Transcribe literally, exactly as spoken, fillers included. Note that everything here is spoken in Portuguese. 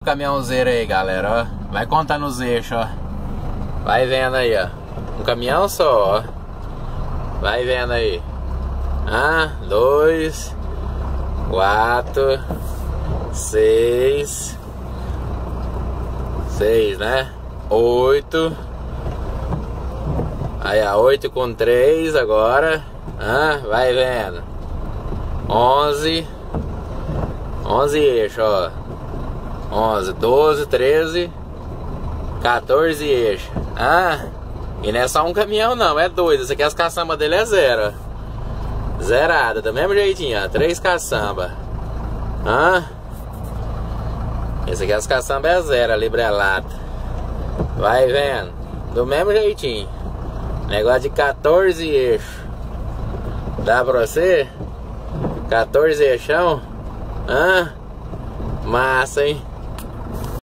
Caminhãozeiro aí, galera, ó. Vai contando os eixos, ó. Vai vendo aí, ó. Um caminhão só, ó. Vai vendo aí. Ah, dois, quatro, seis, seis, né? Oito. Aí, ó, oito com três agora. Ah, vai vendo. Onze. Onze eixos, ó. Onze, doze, treze, quatorze eixos. Ah, e não é só um caminhão não, é dois. Esse aqui as caçambas dele é zero, ó. Zerada, do mesmo jeitinho, ó. Três caçambas. Ah, esse aqui as caçambas é zero, a librelata. Vai vendo. Do mesmo jeitinho. Negócio de quatorze eixos. Dá pra você? quatorze eixão? Ah, massa, hein?